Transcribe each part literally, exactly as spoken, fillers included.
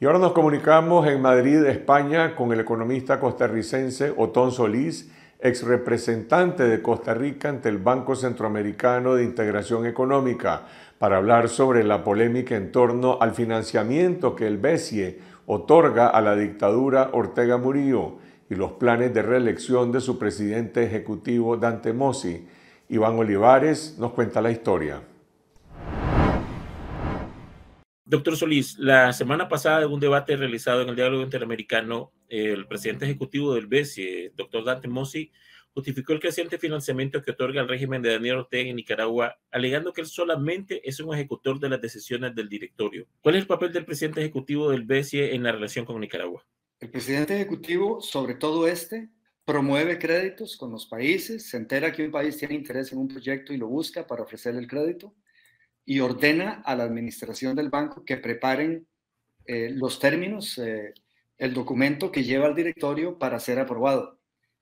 Y ahora nos comunicamos en Madrid, España, con el economista costarricense Otón Solís, ex representante de Costa Rica ante el Banco Centroamericano de Integración Económica, para hablar sobre la polémica en torno al financiamiento que el BESIE otorga a la dictadura Ortega Murillo y los planes de reelección de su presidente ejecutivo Dante Mossi. Iván Olivares nos cuenta la historia. Doctor Solís, la semana pasada, en un debate realizado en el Diálogo Interamericano, el presidente ejecutivo del BESIE, doctor Dante Mossi, justificó el creciente financiamiento que otorga el régimen de Daniel Ortega en Nicaragua, alegando que él solamente es un ejecutor de las decisiones del directorio. ¿Cuál es el papel del presidente ejecutivo del BESIE en la relación con Nicaragua? El presidente ejecutivo, sobre todo este, promueve créditos con los países, se entera que un país tiene interés en un proyecto y lo busca para ofrecerle el crédito, y ordena a la administración del banco que preparen eh, los términos, eh, el documento que lleva al directorio para ser aprobado.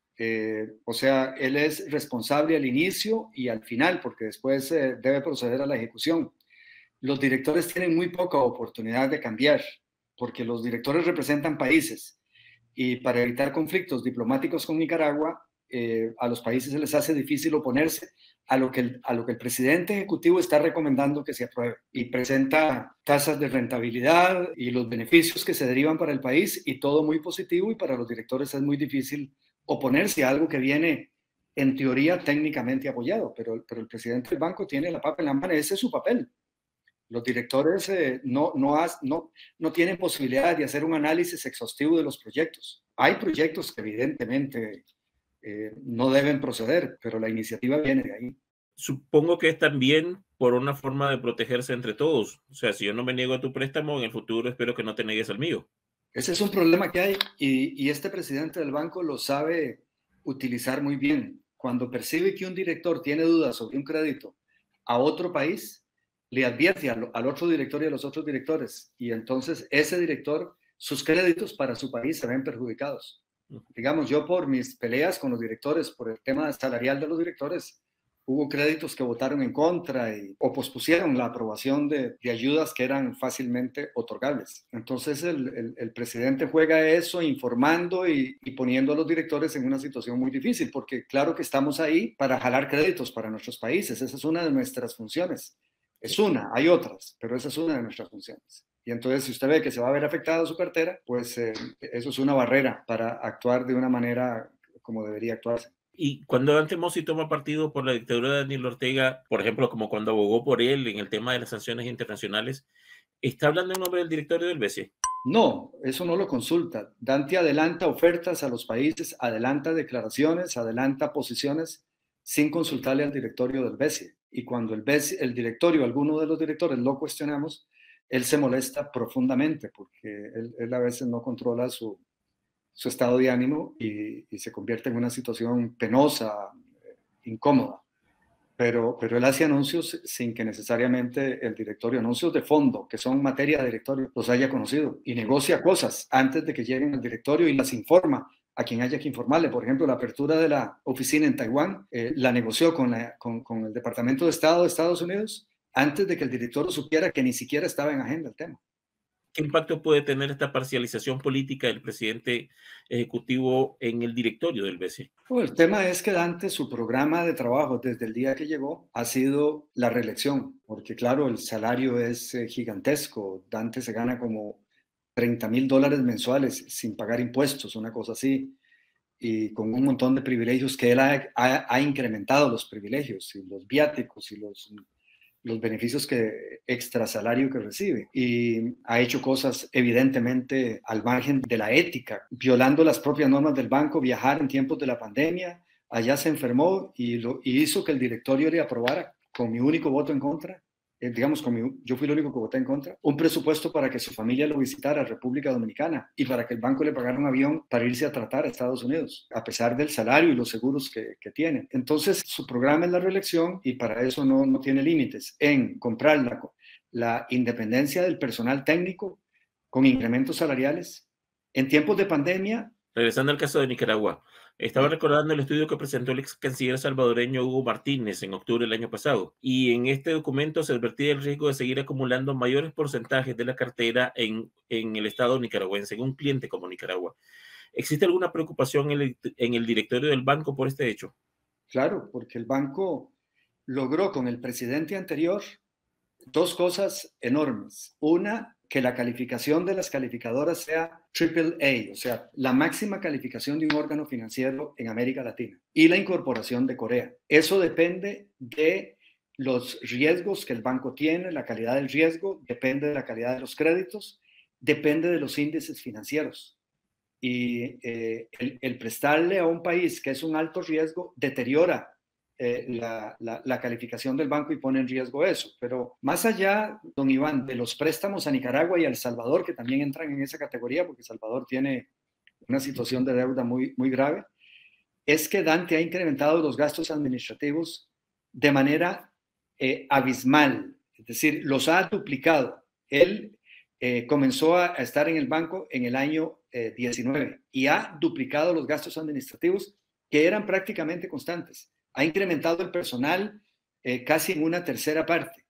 Eh, o sea, él es responsable al inicio y al final, porque después eh, debe proceder a la ejecución. Los directores tienen muy poca oportunidad de cambiar, porque los directores representan países, y para evitar conflictos diplomáticos con Nicaragua, eh, a los países se les hace difícil oponerse a lo, que el, a lo que el presidente ejecutivo está recomendando que se apruebe, y presenta tasas de rentabilidad y los beneficios que se derivan para el país, y todo muy positivo, y para los directores es muy difícil oponerse a algo que viene en teoría técnicamente apoyado, pero, pero el presidente del banco tiene la papa en la mano, ese es su papel. Los directores eh, no, no, has, no, no tienen posibilidad de hacer un análisis exhaustivo de los proyectos. Hay proyectos que evidentemente eh, no deben proceder, pero la iniciativa viene de ahí. Supongo que es también por una forma de protegerse entre todos. O sea, si yo no me niego a tu préstamo, en el futuro espero que no te niegues al mío. Ese es un problema que hay, y, y este presidente del banco lo sabe utilizar muy bien. Cuando percibe que un director tiene dudas sobre un crédito a otro país, le advierte al, al otro director y a los otros directores, y entonces ese director, sus créditos para su país se ven perjudicados. Digamos, yo por mis peleas con los directores, por el tema salarial de los directores, hubo créditos que votaron en contra y, o pospusieron la aprobación de, de ayudas que eran fácilmente otorgables. Entonces el, el, el presidente juega eso informando y, y poniendo a los directores en una situación muy difícil, porque claro que estamos ahí para jalar créditos para nuestros países, esa es una de nuestras funciones. Es una, hay otras, pero esa es una de nuestras funciones. Y entonces, si usted ve que se va a ver afectada su cartera, pues eh, eso es una barrera para actuar de una manera como debería actuarse. Y cuando Dante Mossi toma partido por la dictadura de Daniel Ortega, por ejemplo, como cuando abogó por él en el tema de las sanciones internacionales, ¿está hablando en nombre del directorio del BESIE? No, eso no lo consulta. Dante adelanta ofertas a los países, adelanta declaraciones, adelanta posiciones sin consultarle al directorio del BESIE. Y cuando el, BESIE, el directorio, alguno de los directores lo cuestionamos, él se molesta profundamente porque él, él a veces no controla su, su estado de ánimo y, y se convierte en una situación penosa, incómoda. Pero, pero él hace anuncios sin que necesariamente el directorio, anuncios de fondo, que son materia de directorio, los haya conocido, y negocia cosas antes de que lleguen al directorio y las informa a quien haya que informarle. Por ejemplo, la apertura de la oficina en Taiwán eh, la negoció con, la, con, con el Departamento de Estado de Estados Unidos antes de que el directorio supiera que ni siquiera estaba en agenda el tema. ¿Qué impacto puede tener esta parcialización política del presidente ejecutivo en el directorio del BESIE? Bueno, el tema es que Dante, su programa de trabajo desde el día que llegó ha sido la reelección, porque claro, el salario es eh, gigantesco. Dante se gana como treinta mil dólares mensuales sin pagar impuestos, una cosa así, y con un montón de privilegios que él ha, ha, ha incrementado los privilegios y los viáticos y los, los beneficios que extra salario que recibe, y ha hecho cosas evidentemente al margen de la ética, violando las propias normas del banco, viajar en tiempos de la pandemia, allá se enfermó y, lo, y hizo que el directorio le aprobara con mi único voto en contra, eh, digamos, con mi, yo fui el único que voté en contra, un presupuesto para que su familia lo visitara a República Dominicana y para que el banco le pagara un avión para irse a tratar a Estados Unidos, a pesar del salario y los seguros que, que tiene. Entonces, su programa es la reelección y para eso no, no tiene límites en comprar la, la independencia del personal técnico con incrementos salariales. En tiempos de pandemia, regresando al caso de Nicaragua, Estaba recordando el estudio que presentó el ex canciller salvadoreño Hugo Martínez en octubre del año pasado, y en este documento se advertía el riesgo de seguir acumulando mayores porcentajes de la cartera en, en el estado nicaragüense, en un cliente como Nicaragua. ¿Existe alguna preocupación en el, en el directorio del banco por este hecho? Claro, porque el banco logró con el presidente anterior dos cosas enormes. Una, que la calificación de las calificadoras sea triple A, o sea, la máxima calificación de un órgano financiero en América Latina, y la incorporación de Corea. Eso depende de los riesgos que el banco tiene, la calidad del riesgo, depende de la calidad de los créditos, depende de los índices financieros. Y eh, el, el prestarle a un país que es un alto riesgo deteriora Eh, la, la, la calificación del banco y pone en riesgo eso. Pero más allá, don Iván, de los préstamos a Nicaragua y a El Salvador, que también entran en esa categoría, porque El Salvador tiene una situación de deuda muy, muy grave, es que Dante ha incrementado los gastos administrativos de manera eh, abismal, es decir, los ha duplicado. Él eh, comenzó a, a estar en el banco en el año eh, diecinueve y ha duplicado los gastos administrativos que eran prácticamente constantes. Ha incrementado el personal eh, casi en una tercera parte.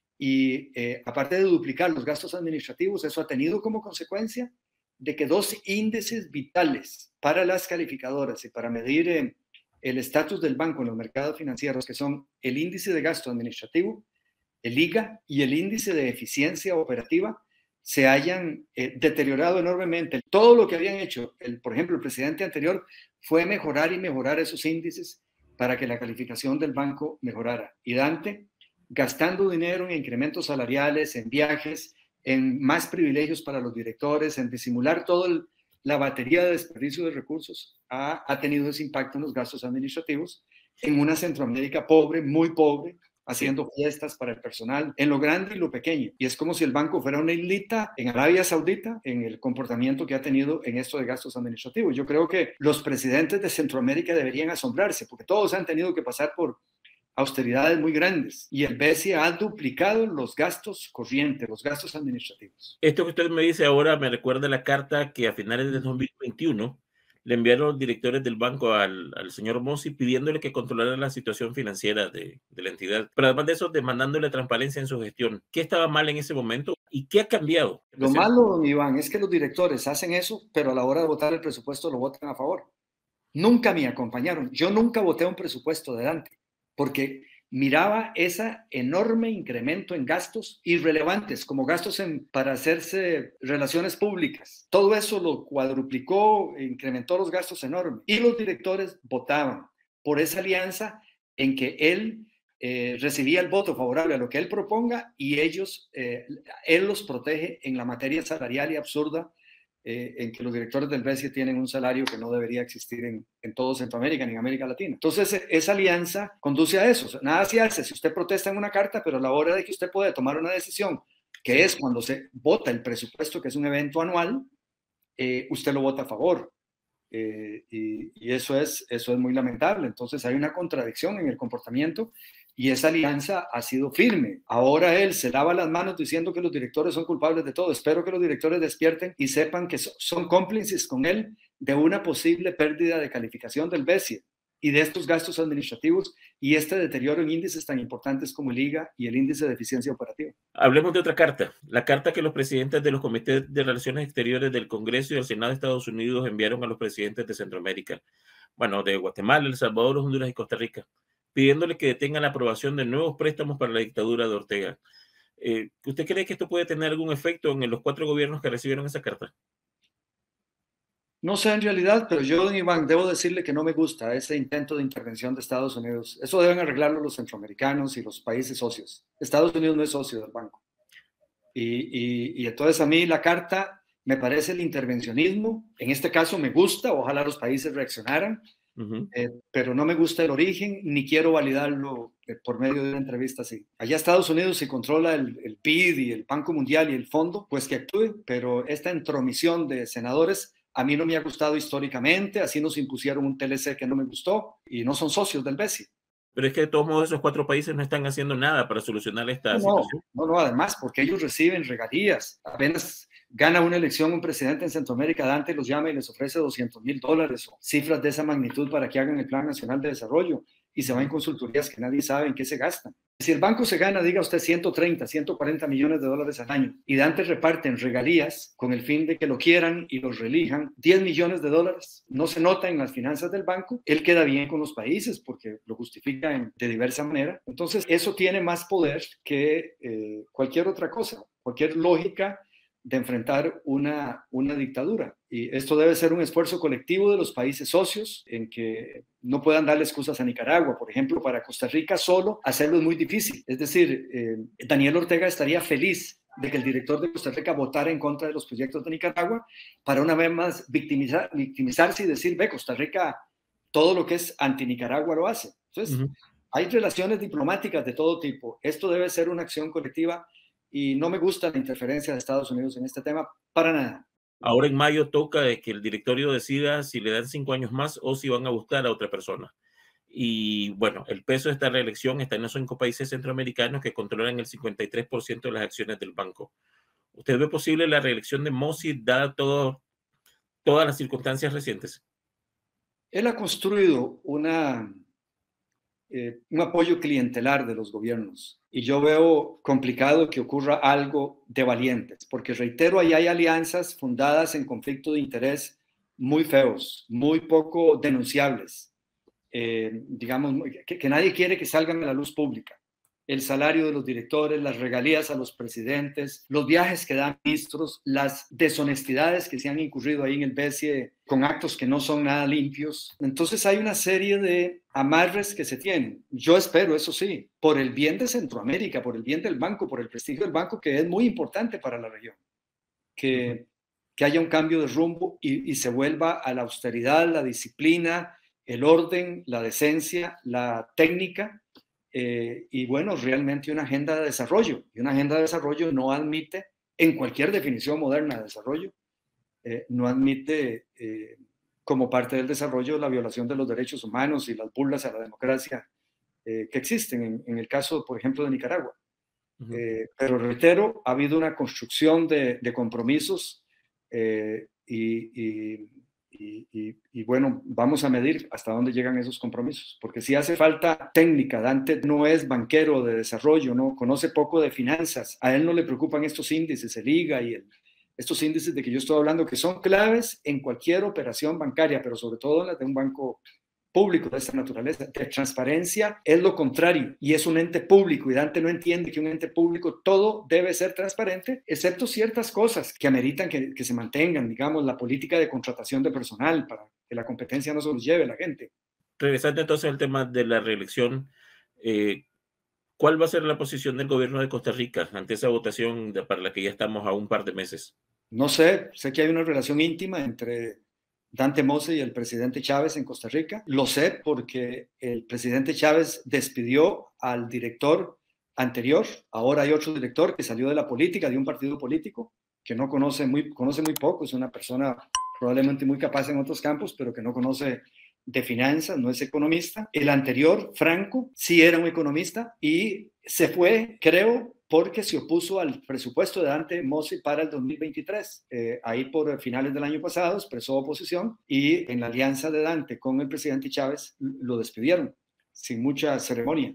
Y eh, aparte de duplicar los gastos administrativos, eso ha tenido como consecuencia de que dos índices vitales para las calificadoras y para medir eh, el estatus del banco en los mercados financieros, que son el índice de gasto administrativo, el I G A, y el índice de eficiencia operativa, se hayan eh, deteriorado enormemente. Todo lo que habían hecho, el, por ejemplo, el presidente anterior, fue mejorar y mejorar esos índices para que la calificación del banco mejorara. Y Dante, gastando dinero en incrementos salariales, en viajes, en más privilegios para los directores, en disimular toda la batería de desperdicio de recursos, ha, ha tenido ese impacto en los gastos administrativos en una Centroamérica pobre, muy pobre, haciendo fiestas para el personal, en lo grande y lo pequeño. Y es como si el banco fuera una islita en Arabia Saudita en el comportamiento que ha tenido en esto de gastos administrativos. Yo creo que los presidentes de Centroamérica deberían asombrarse, porque todos han tenido que pasar por austeridades muy grandes y el B C E ha duplicado los gastos corrientes, los gastos administrativos. Esto que usted me dice ahora me recuerda la carta que a finales de dos mil veintiuno le enviaron los directores del banco al, al señor Mossi pidiéndole que controlara la situación financiera de, de la entidad, pero además de eso demandándole transparencia en su gestión. ¿Qué estaba mal en ese momento y qué ha cambiado? Lo malo, don Iván, es que los directores hacen eso, pero a la hora de votar el presupuesto lo votan a favor. Nunca me acompañaron. Yo nunca voté un presupuesto de Dante, porque miraba ese enorme incremento en gastos irrelevantes, como gastos en, para hacerse relaciones públicas. Todo eso lo cuadruplicó, incrementó los gastos enormes. Y los directores votaban por esa alianza en que él eh, recibía el voto favorable a lo que él proponga y ellos, eh, él los protege en la materia salarial y absurda Eh, en que los directores del B C E tienen un salario que no debería existir en, en todo Centroamérica ni en América Latina. Entonces, esa alianza conduce a eso. O sea, nada se hace si usted protesta en una carta, pero a la hora de que usted puede tomar una decisión, que es cuando se vota el presupuesto, que es un evento anual, eh, usted lo vota a favor. Eh, y, y eso es, eso es muy lamentable. Entonces, hay una contradicción en el comportamiento y esa alianza ha sido firme. Ahora él se lava las manos diciendo que los directores son culpables de todo. Espero que los directores despierten y sepan que son cómplices con él de una posible pérdida de calificación del B C E y de estos gastos administrativos y este deterioro en índices tan importantes como el I G A y el índice de eficiencia operativa. Hablemos de otra carta, la carta que los presidentes de los comités de relaciones exteriores del Congreso y del Senado de Estados Unidos enviaron a los presidentes de Centroamérica, bueno, de Guatemala, El Salvador, Honduras y Costa Rica, pidiéndole que detengan la aprobación de nuevos préstamos para la dictadura de Ortega. Eh, ¿Usted cree que esto puede tener algún efecto en los cuatro gobiernos que recibieron esa carta? No sé en realidad, pero yo, don Iván, debo decirle que no me gusta ese intento de intervención de Estados Unidos. Eso deben arreglarlo los centroamericanos y los países socios. Estados Unidos no es socio del banco. Y, y, y entonces a mí la carta me parece el intervencionismo. En este caso me gusta, ojalá los países reaccionaran. Uh-huh. eh, pero no me gusta el origen ni quiero validarlo eh, por medio de una entrevista así. Allá Estados Unidos si controla el, el P I D y el Banco Mundial y el fondo, pues que actúe, pero esta intromisión de senadores a mí no me ha gustado históricamente, así nos impusieron un T L C que no me gustó y no son socios del B C E. Pero es que de todos modos esos cuatro países no están haciendo nada para solucionar esta no, situación. No, no, además porque ellos reciben regalías, apenas gana una elección un presidente en Centroamérica, Dante los llama y les ofrece doscientos mil dólares o cifras de esa magnitud para que hagan el Plan Nacional de Desarrollo y se van en consultorías que nadie sabe en qué se gastan. Si el banco se gana, diga usted, ciento treinta, ciento cuarenta millones de dólares al año y Dante reparte en regalías con el fin de que lo quieran y los reelijan diez millones de dólares, no se nota en las finanzas del banco, él queda bien con los países porque lo justifica en, de diversa manera. Entonces, eso tiene más poder que eh, cualquier otra cosa, cualquier lógica de enfrentar una, una dictadura. Y esto debe ser un esfuerzo colectivo de los países socios en que no puedan darle excusas a Nicaragua. Por ejemplo, para Costa Rica solo hacerlo es muy difícil. Es decir, eh, Daniel Ortega estaría feliz de que el director de Costa Rica votara en contra de los proyectos de Nicaragua para una vez más victimizar, victimizarse y decir, ve, Costa Rica todo lo que es anti-Nicaragua lo hace. Entonces, uh-huh. hay relaciones diplomáticas de todo tipo. Esto debe ser una acción colectiva y no me gusta la interferencia de Estados Unidos en este tema para nada. Ahora en mayo toca de que el directorio decida si le dan cinco años más o si van a buscar a otra persona. Y bueno, el peso de esta reelección está en esos cinco países centroamericanos que controlan el cincuenta y tres por ciento de las acciones del banco. ¿Usted ve posible la reelección de Mossi dada todo, todas las circunstancias recientes? Él ha construido una, eh, un apoyo clientelar de los gobiernos y yo veo complicado que ocurra algo de valientes, porque reitero, ahí hay alianzas fundadas en conflicto de interés muy feos, muy poco denunciables. Eh, digamos, que, que nadie quiere que salgan a la luz pública. El salario de los directores, las regalías a los presidentes, los viajes que dan ministros, las deshonestidades que se han incurrido ahí en el B C E con actos que no son nada limpios. Entonces hay una serie de amarres que se tienen. Yo espero, eso sí, por el bien de Centroamérica, por el bien del banco, por el prestigio del banco, que es muy importante para la región, que, que haya un cambio de rumbo y, y se vuelva a la austeridad, la disciplina, el orden, la decencia, la técnica, eh, y bueno, realmente una agenda de desarrollo. Y una agenda de desarrollo no admite, en cualquier definición moderna de desarrollo, eh, no admite eh, como parte del desarrollo la violación de los derechos humanos y las burlas a la democracia eh, que existen, en, en el caso, por ejemplo, de Nicaragua. Uh-huh. eh, pero reitero, ha habido una construcción de, de compromisos eh, y, y Y, y, y bueno, vamos a medir hasta dónde llegan esos compromisos, porque si hace falta técnica, Dante no es banquero de desarrollo, no conoce poco de finanzas, a él no le preocupan estos índices, el I G A y el, estos índices de que yo estoy hablando, que son claves en cualquier operación bancaria, pero sobre todo en la de un banco público de esta naturaleza. De transparencia es lo contrario y es un ente público y Dante no entiende que un ente público todo debe ser transparente, excepto ciertas cosas que ameritan que, que se mantengan, digamos, la política de contratación de personal para que la competencia no se los lleve la gente. Regresando entonces al tema de la reelección, eh, ¿cuál va a ser la posición del gobierno de Costa Rica ante esa votación de, para la que ya estamos a un par de meses? No sé, sé que hay una relación íntima entre Dante Mossi y el presidente Chávez en Costa Rica. Lo sé porque el presidente Chávez despidió al director anterior. Ahora hay otro director que salió de la política, de un partido político, que no conoce muy, conoce muy poco. Es una persona probablemente muy capaz en otros campos, pero que no conoce de finanzas, no es economista. El anterior, Franco, sí era un economista y se fue, creo, porque se opuso al presupuesto de Dante Mossi para el dos mil veintitrés. Eh, ahí por finales del año pasado expresó oposición y en la alianza de Dante con el presidente Chávez lo despidieron sin mucha ceremonia.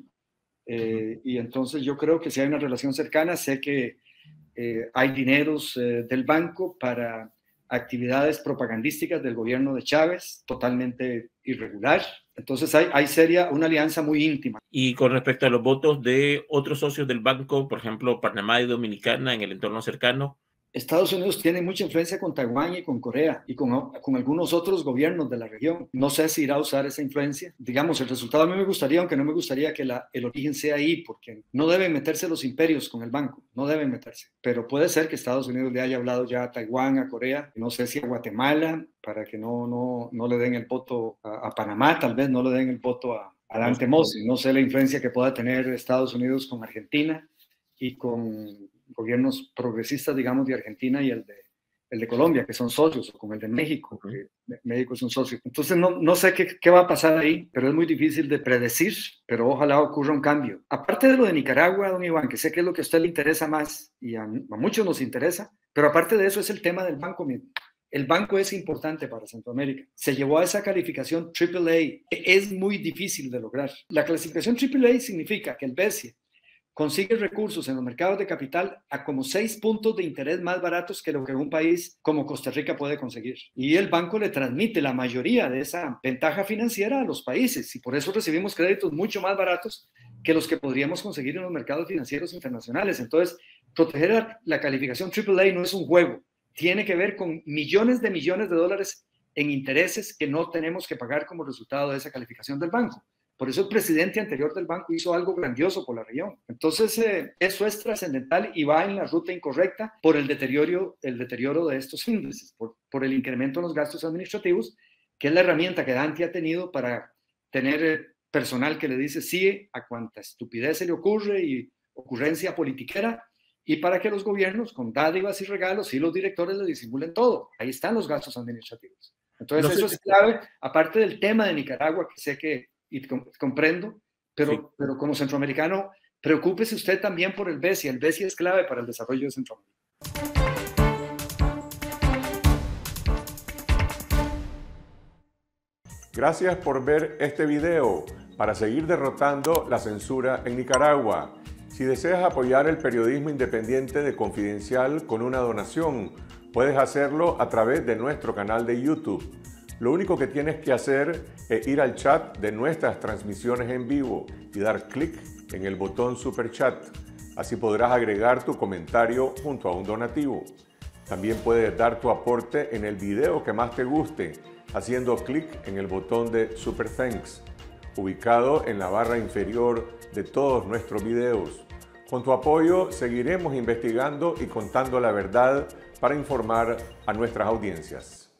Eh, y entonces yo creo que si hay una relación cercana, sé que eh, hay dineros eh, del banco para actividades propagandísticas del gobierno de Chávez, totalmente irregular. Entonces hay, hay seria, una alianza muy íntima. Y con respecto a los votos de otros socios del banco, por ejemplo, Panamá y Dominicana en el entorno cercano. Estados Unidos tiene mucha influencia con Taiwán y con Corea y con, con algunos otros gobiernos de la región. No sé si irá a usar esa influencia. Digamos, el resultado a mí me gustaría, aunque no me gustaría que la, el origen sea ahí, porque no deben meterse los imperios con el banco, no deben meterse. Pero puede ser que Estados Unidos le haya hablado ya a Taiwán, a Corea, no sé si a Guatemala, para que no, no, no le den el voto a, a Panamá, tal vez no le den el voto a, a Dante Mossi. No sé la influencia que pueda tener Estados Unidos con Argentina y con gobiernos progresistas, digamos, de Argentina y el de, el de Colombia, que son socios, o con el de México, que México es un socio. Entonces, no, no sé qué, qué va a pasar ahí, pero es muy difícil de predecir, pero ojalá ocurra un cambio. Aparte de lo de Nicaragua, don Iván, que sé que es lo que a usted le interesa más, y a, a muchos nos interesa, Pero aparte de eso es el tema del banco mismo. El banco es importante para Centroamérica. Se llevó a esa calificación triple A. Es muy difícil de lograr. La clasificación triple A significa que el BESIE consigue recursos en los mercados de capital a como seis puntos de interés más baratos que lo que un país como Costa Rica puede conseguir. Y el banco le transmite la mayoría de esa ventaja financiera a los países y por eso recibimos créditos mucho más baratos que los que podríamos conseguir en los mercados financieros internacionales. Entonces, proteger la calificación triple A no es un juego. Tiene que ver con millones de millones de dólares en intereses que no tenemos que pagar como resultado de esa calificación del banco. Por eso el presidente anterior del banco hizo algo grandioso por la región. Entonces, eh, eso es trascendental y va en la ruta incorrecta por el deterioro, el deterioro de estos índices, por, por el incremento en los gastos administrativos, que es la herramienta que Dante ha tenido para tener eh, personal que le dice sí a cuanta estupidez se le ocurre y ocurrencia politiquera, y para que los gobiernos, con dádivas y regalos, y los directores le disimulen todo. Ahí están los gastos administrativos. Entonces, no sé, eso es clave, aparte del tema de Nicaragua, que sé que y comprendo, pero, sí. pero como centroamericano, preocúpese usted también por el BESIE. El BESIE es clave para el desarrollo de Centroamérica. Gracias por ver este video para seguir derrotando la censura en Nicaragua. Si deseas apoyar el periodismo independiente de Confidencial con una donación, puedes hacerlo a través de nuestro canal de YouTube. Lo único que tienes que hacer es ir al chat de nuestras transmisiones en vivo y dar clic en el botón Super Chat. Así podrás agregar tu comentario junto a un donativo. También puedes dar tu aporte en el video que más te guste, haciendo clic en el botón de Super Thanks, ubicado en la barra inferior de todos nuestros videos. Con tu apoyo seguiremos investigando y contando la verdad para informar a nuestras audiencias.